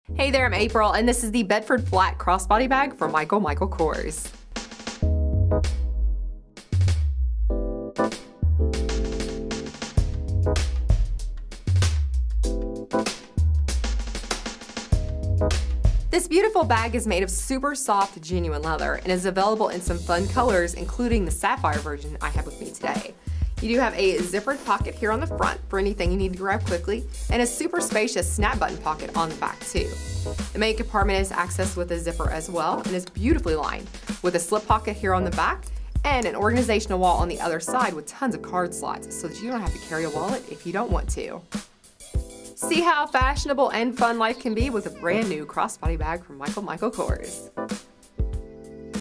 Hey there, I'm April, and this is the Bedford Flat Crossbody Bag from Michael Kors. This beautiful bag is made of super soft, genuine leather and is available in some fun colors, including the sapphire version I have with me today. You do have a zippered pocket here on the front for anything you need to grab quickly, and a super spacious snap button pocket on the back too. The main compartment is accessed with a zipper as well and is beautifully lined with a slip pocket here on the back and an organizational wall on the other side with tons of card slots so that you don't have to carry a wallet if you don't want to. See how fashionable and fun life can be with a brand new crossbody bag from Michael Kors.